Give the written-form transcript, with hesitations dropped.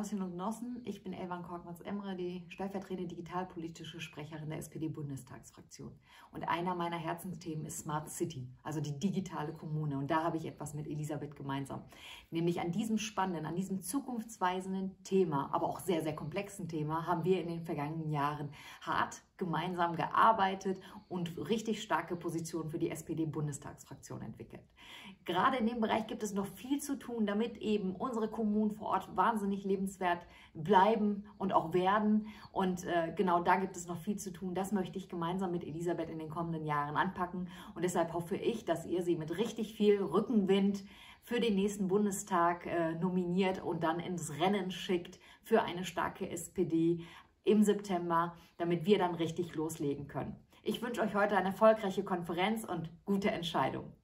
Genossinnen und Genossen, ich bin Elvan Korkmaz-Emre, die stellvertretende digitalpolitische Sprecherin der SPD-Bundestagsfraktion. Und einer meiner Herzensthemen ist Smart City, also die digitale Kommune. Und da habe ich etwas mit Elisabeth gemeinsam. Nämlich an diesem spannenden, an diesem zukunftsweisenden Thema, aber auch sehr, sehr komplexen Thema, haben wir in den vergangenen Jahren hart gemeinsam gearbeitet und richtig starke Positionen für die SPD-Bundestagsfraktion entwickelt. Gerade in dem Bereich gibt es noch viel zu tun, damit eben unsere Kommunen vor Ort wahnsinnig lebenswert bleiben und auch werden. Und genau da gibt es noch viel zu tun. Das möchte ich gemeinsam mit Elisabeth in den kommenden Jahren anpacken. Und deshalb hoffe ich, dass ihr sie mit richtig viel Rückenwind für den nächsten Bundestag nominiert und dann ins Rennen schickt für eine starke SPD im September, damit wir dann richtig loslegen können. Ich wünsche euch heute eine erfolgreiche Konferenz und gute Entscheidungen.